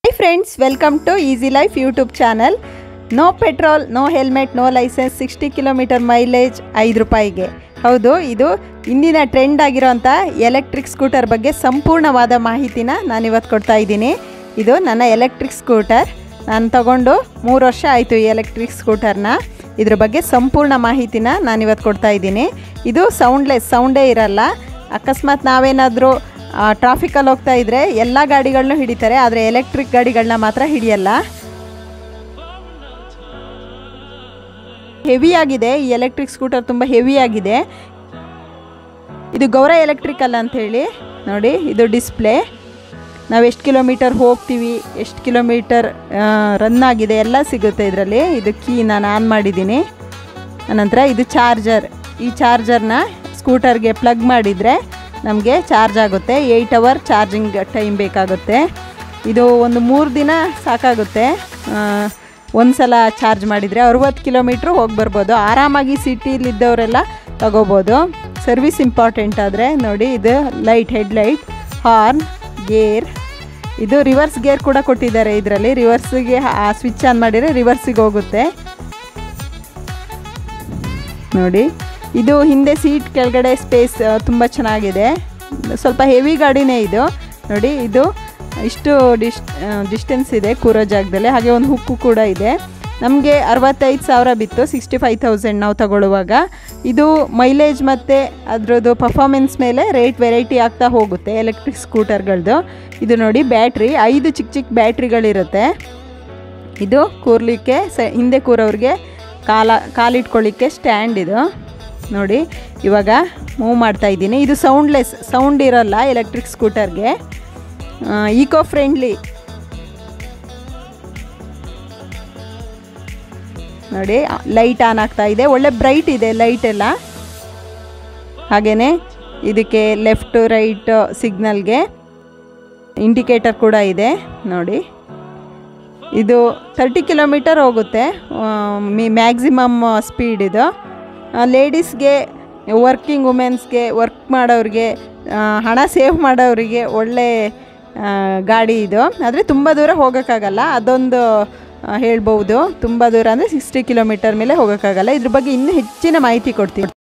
Hi friends, welcome to Easy Life YouTube channel. No petrol, no helmet, no license, 60 km mileage 5 ರೂಪಾಯಿಗೆ. ಹೌದು, ಇದು ಇಂದಿನ trend ಆಗಿರೋಂಥ electric scooter ಬಗ್ಗೆ ಸಂಪೂರ್ಣವಾದ ಮಾಹಿತಿನ ನಾನು ಇವತ್ತು ಕೊಡ್ತಾ ಇದ್ದೀನಿ. ಇದು ನನ್ನ ಎಲೆಕ್ಟ್ರಿಕ್ ಸ್ಕೂಟರ್. ನಾನು ತಗೊಂಡು 3 ವರ್ಷ ಆಯಿತು ಈ ಎಲೆಕ್ಟ್ರಿಕ್ ಸ್ಕೂಟರ್ನ. ಇದ್ರ ಬಗ್ಗೆ ಸಂಪೂರ್ಣ ಮಾಹಿತಿನ ನಾನು ಇವತ್ತು ಕೊಡ್ತಾ ಇದ್ದೀನಿ. ಇದು ಸೌಂಡೇ ಇರಲ್ಲ. ಅಕಸ್ಮಾತ್ ನಾವೇನಾದರೂ ಟ್ರಾಫಿಕಲ್ಲಿ ಹೋಗ್ತಾ ಇದ್ದರೆ ಎಲ್ಲ ಗಾಡಿಗಳನ್ನೂ ಹಿಡಿತಾರೆ, ಆದರೆ ಎಲೆಕ್ಟ್ರಿಕ್ ಗಾಡಿಗಳನ್ನ ಮಾತ್ರ ಹಿಡಿಯಲ್ಲ. ಹೆವಿಯಾಗಿದೆ ಈ ಎಲೆಕ್ಟ್ರಿಕ್ ಸ್ಕೂಟರ್, ತುಂಬ ಹೆವಿಯಾಗಿದೆ. ಇದು ಗೌರ ಎಲೆಕ್ಟ್ರಿಕಲ್ ಅಂಥೇಳಿ ನೋಡಿ, ಇದು ಡಿಸ್ಪ್ಲೇ. ನಾವು ಎಷ್ಟು ಕಿಲೋಮೀಟರ್ ಹೋಗ್ತೀವಿ, ಎಷ್ಟು ಕಿಲೋಮೀಟರ್ ರನ್ ಆಗಿದೆ ಎಲ್ಲ ಸಿಗುತ್ತೆ ಇದರಲ್ಲಿ. ಇದು ಕೀ ನಾನು ಆನ್ ಮಾಡಿದ್ದೀನಿ. ಅನಂತರ ಇದು ಚಾರ್ಜರ್. ಈ ಚಾರ್ಜರ್ನ ಸ್ಕೂಟರ್ಗೆ ಪ್ಲಗ್ ಮಾಡಿದರೆ ನಮಗೆ ಚಾರ್ಜ್ ಆಗುತ್ತೆ. 8 ಅವರ್ ಚಾರ್ಜಿಂಗ್ ಟೈಮ್ ಬೇಕಾಗುತ್ತೆ. ಇದು ಒಂದು 3 ದಿನ ಸಾಕಾಗುತ್ತೆ. ಒಂದು ಸಲ ಚಾರ್ಜ್ ಮಾಡಿದರೆ 60 ಕಿಲೋಮೀಟ್ರು ಹೋಗಿ ಬರ್ಬೋದು. ಆರಾಮಾಗಿ ಸಿಟಿಲಿದ್ದವರೆಲ್ಲ ತಗೋಬೋದು. ಸರ್ವಿಸ್ ಇಂಪಾರ್ಟೆಂಟ್ ಆದರೆ ನೋಡಿ, ಇದು ಲೈಟ್, ಹೆಡ್ಲೈಟ್, ಹಾರ್ನ್, ಗೇರ್. ಇದು ರಿವರ್ಸ್ ಗೇರ್ ಕೂಡ ಕೊಟ್ಟಿದ್ದಾರೆ ಇದರಲ್ಲಿ. ರಿವರ್ಸಿಗೆ ಆ ಸ್ವಿಚ್ ಆನ್ ಮಾಡಿದರೆ ರಿವರ್ಸಿಗೆ ಹೋಗುತ್ತೆ ನೋಡಿ. ಇದು ಹಿಂದೆ ಸೀಟ್ ಕೆಳಗಡೆ ಸ್ಪೇಸ್ ತುಂಬ ಚೆನ್ನಾಗಿದೆ. ಸ್ವಲ್ಪ ಹೆವಿ ಗಾಡಿನೇ ಇದು ನೋಡಿ. ಇದು ಇಷ್ಟು ಡಿಸ್ಟೆನ್ಸ್ ಇದೆ ಕೂರೋ ಜಾಗದಲ್ಲಿ. ಹಾಗೆ ಒಂದು ಹುಕ್ಕು ಕೂಡ ಇದೆ. ನಮಗೆ 65,000 ಬಿತ್ತು, 65,000 ನಾವು ತಗೊಳ್ಳುವಾಗ. ಇದು ಮೈಲೇಜ್ ಮತ್ತು ಅದರದ್ದು ಪರ್ಫಾರ್ಮೆನ್ಸ್ ಮೇಲೆ ರೇಟ್ ವೆರೈಟಿ ಆಗ್ತಾ ಹೋಗುತ್ತೆ ಎಲೆಕ್ಟ್ರಿಕ್ ಸ್ಕೂಟರ್ಗಳದ್ದು. ಇದು ನೋಡಿ, ಬ್ಯಾಟ್ರಿ 5 ಚಿಕ್ಕ ಬ್ಯಾಟ್ರಿಗಳಿರುತ್ತೆ. ಇದು ಕೂರ್ಲಿಕ್ಕೆ ಹಿಂದೆ ಕೂರೋರಿಗೆ ಕಾಲಿಟ್ಕೊಳ್ಳಿಕ್ಕೆ ಸ್ಟ್ಯಾಂಡ್. ಇದು ನೋಡಿ, ಇವಾಗ ಮೂವ್ ಮಾಡ್ತಾ ಇದ್ದೀನಿ. ಇದು ಸೌಂಡ್ ಇರೋಲ್ಲ ಎಲೆಕ್ಟ್ರಿಕ್ ಸ್ಕೂಟರ್ಗೆ. ಈಕೋ ಫ್ರೆಂಡ್ಲಿ ನೋಡಿ. ಲೈಟ್ ಆನ್ ಆಗ್ತಾ ಇದೆ, ಒಳ್ಳೆ ಬ್ರೈಟ್ ಇದೆ ಲೈಟ್ ಎಲ್ಲ. ಹಾಗೆಯೇ ಇದಕ್ಕೆ ಲೆಫ್ಟ್ ರೈಟ್ ಸಿಗ್ನಲ್ಗೆ ಇಂಡಿಕೇಟರ್ ಕೂಡ ಇದೆ ನೋಡಿ. ಇದು 30 ಕಿಲೋಮೀಟರ್ ಹೋಗುತ್ತೆ ಮ್ಯಾಕ್ಸಿಮಮ್ ಸ್ಪೀಡ್. ಇದು ಲೇಡೀಸ್ಗೆ, ವರ್ಕಿಂಗ್ ವುಮೆನ್ಸ್ಗೆ, ವರ್ಕ್ ಮಾಡೋರಿಗೆ, ಹಣ ಸೇವ್ ಮಾಡೋರಿಗೆ ಒಳ್ಳೆ ಗಾಡಿ ಇದು. ಆದರೆ ತುಂಬ ದೂರ ಹೋಗೋಕ್ಕಾಗಲ್ಲ, ಅದೊಂದು ಹೇಳ್ಬೋದು. ತುಂಬ ದೂರ ಅಂದರೆ 60 ಕಿಲೋಮೀಟರ್ ಮೇಲೆ ಹೋಗೋಕ್ಕಾಗಲ್ಲ. ಇದ್ರ ಬಗ್ಗೆ ಇನ್ನೂ ಹೆಚ್ಚಿನ ಮಾಹಿತಿ ಕೊಡ್ತೀನಿ.